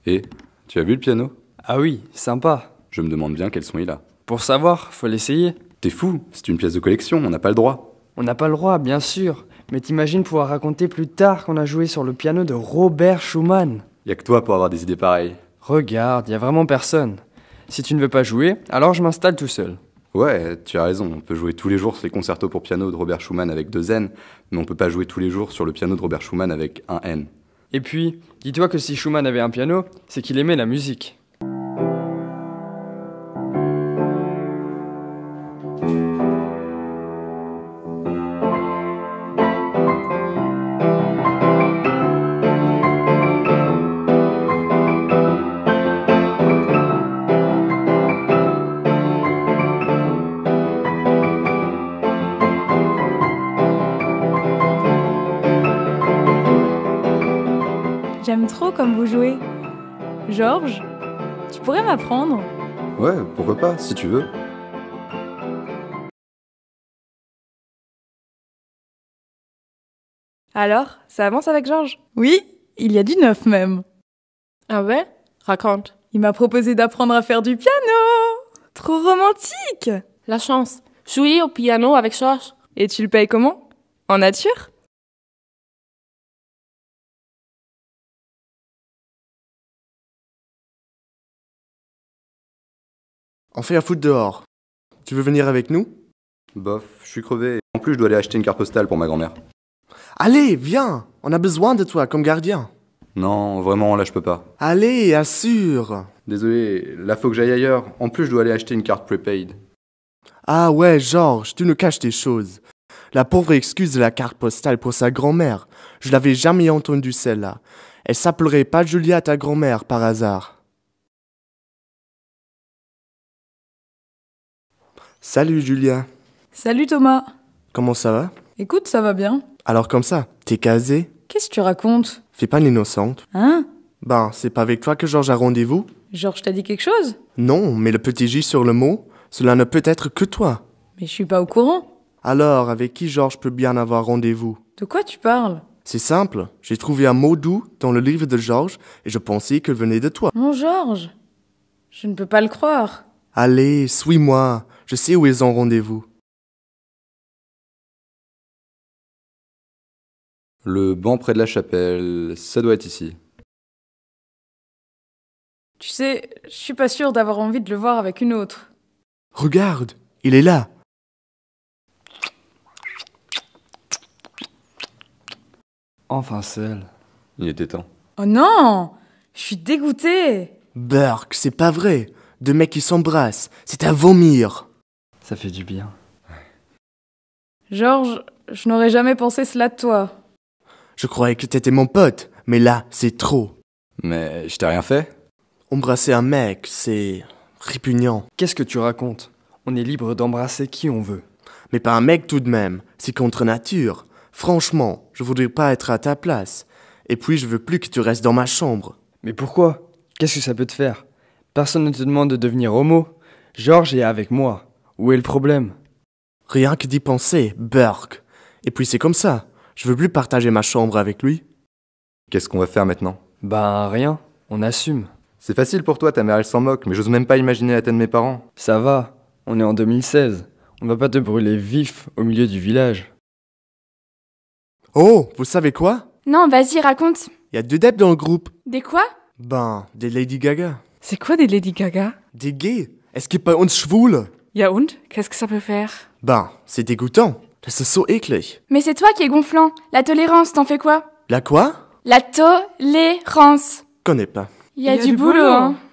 Et tu as vu le piano? Ah oui, sympa. Je me demande bien quel son il a. Pour savoir, faut l'essayer. T'es fou, c'est une pièce de collection, on n'a pas le droit. On n'a pas le droit, bien sûr. Mais t'imagines pouvoir raconter plus tard qu'on a joué sur le piano de Robert Schumann. Y a que toi pour avoir des idées pareilles. Regarde, y a vraiment personne. Si tu ne veux pas jouer, alors je m'installe tout seul. Ouais, tu as raison, on peut jouer tous les jours sur les concertos pour piano de Robert Schumann avec 2 N, mais on peut pas jouer tous les jours sur le piano de Robert Schumann avec un N. Et puis, dis-toi que si Schumann avait un piano, c'est qu'il aimait la musique. J'aime trop comme vous jouez. Georges, tu pourrais m'apprendre? Ouais, pourquoi pas, si tu veux. Alors, ça avance avec Georges? Oui, il y a du neuf même. Ah ouais? Raconte. Il m'a proposé d'apprendre à faire du piano. Trop romantique. La chance. Jouer au piano avec Georges. Et tu le payes comment? En nature? On fait un foot dehors. Tu veux venir avec nous? Bof, je suis crevé. En plus, je dois aller acheter une carte postale pour ma grand-mère. Allez, viens. On a besoin de toi comme gardien. Non, vraiment, là, je peux pas. Allez, assure. Désolé, là, faut que j'aille ailleurs. En plus, je dois aller acheter une carte prepaid. Ah ouais, Georges, tu nous caches des choses. La pauvre excuse de la carte postale pour sa grand-mère. Je l'avais jamais entendue celle-là. Elle s'appellerait pas Julia, ta grand-mère, par hasard. Salut Julia. Salut Thomas. Comment ça va? Écoute, ça va bien. Alors comme ça, t'es casé? Qu'est-ce que tu racontes? Fais pas l'innocente. Hein? Ben, c'est pas avec toi que Georges a rendez-vous? Georges t'a dit quelque chose? Non, mais le petit J sur le mot, cela ne peut être que toi. Mais je suis pas au courant. Alors, avec qui Georges peut bien avoir rendez-vous? De quoi tu parles? C'est simple, j'ai trouvé un mot doux dans le livre de Georges et je pensais qu'il venait de toi. Mon Georges, je ne peux pas le croire. Allez, suis-moi, je sais où ils ont rendez-vous. Le banc près de la chapelle, ça doit être ici. Tu sais, je suis pas sûre d'avoir envie de le voir avec une autre. Regarde, il est là. Enfin celle. Il était temps. Oh non! Je suis dégoûtée! Burk, c'est pas vrai. Deux mecs qui s'embrassent, c'est à vomir. Ça fait du bien. Georges, je n'aurais jamais pensé cela de toi. Je croyais que t'étais mon pote, mais là, c'est trop. Mais je t'ai rien fait? Embrasser un mec, c'est répugnant. Qu'est-ce que tu racontes? On est libre d'embrasser qui on veut. Mais pas un mec tout de même, c'est contre nature. Franchement, je voudrais pas être à ta place. Et puis je veux plus que tu restes dans ma chambre. Mais pourquoi? Qu'est-ce que ça peut te faire? Personne ne te demande de devenir homo. Georges est avec moi. Où est le problème? Rien que d'y penser, Burk. Et puis c'est comme ça. Je veux plus partager ma chambre avec lui. Qu'est-ce qu'on va faire maintenant? Ben rien, on assume. C'est facile pour toi, ta mère elle s'en moque, mais j'ose même pas imaginer la tête de mes parents. Ça va, on est en 2016. On va pas te brûler vif au milieu du village. Oh, vous savez quoi? Non, vas-y, raconte. Y a 2 deps dans le groupe. Des quoi? Ben, des Lady Gaga. C'est quoi des Lady Gaga? Des gays. Est-ce qu'il bei uns schwule? Ja und? Qu'est-ce que ça peut faire? Ben, c'est dégoûtant. Das ist so eklig. Mais c'est toi qui es gonflant. La tolérance, t'en fais quoi? La quoi? La tolérance. Connais pas. Il y a du boulot, hein.